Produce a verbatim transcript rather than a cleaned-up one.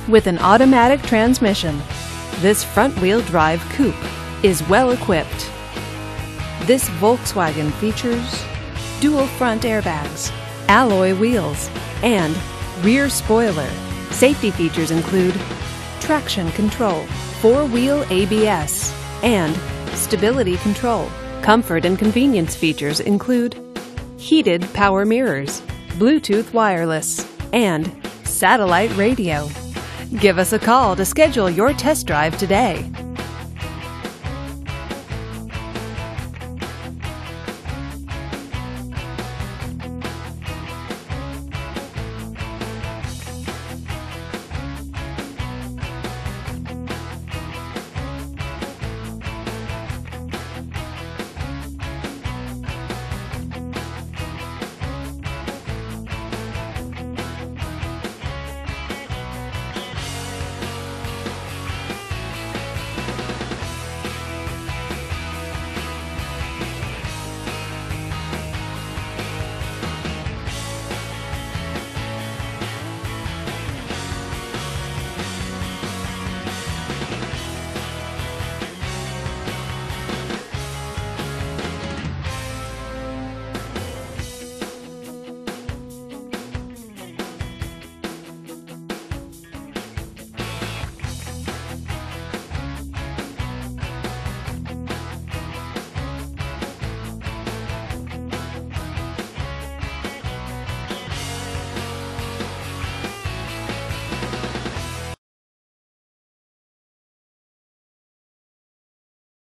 With an automatic transmission, this front-wheel drive coupe is well equipped. This Volkswagen features dual front airbags, alloy wheels, and rear spoiler. Safety features include traction control, four-wheel A B S, and stability control. Comfort and convenience features include heated power mirrors, Bluetooth wireless, and satellite radio. Give us a call to schedule your test drive today.